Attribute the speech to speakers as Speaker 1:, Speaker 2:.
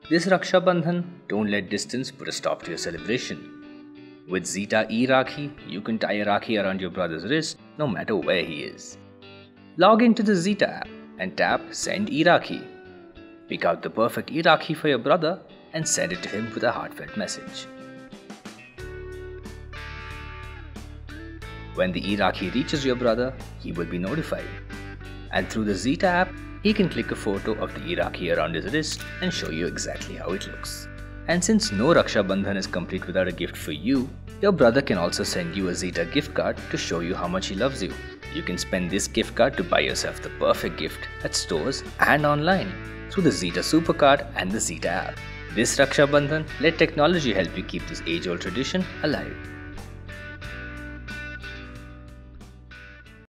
Speaker 1: This Rakshabandhan, don't let distance put a stop to your celebration. With Zeta eRakhi, you can tie a Rakhi around your brother's wrist no matter where he is. Log into the Zeta app and tap Send eRakhi. Pick out the perfect eRakhi for your brother and send it to him with a heartfelt message. When the eRakhi reaches your brother, he will be notified. And through the Zeta app, he can click a photo of the eRakhi around his wrist and show you exactly how it looks. And since no Rakshabandhan is complete without a gift for you, your brother can also send you a Zeta gift card to show you how much he loves you. You can spend this gift card to buy yourself the perfect gift at stores and online through the Zeta Supercard and the Zeta app. This Rakshabandhan, let technology help you keep this age-old tradition alive.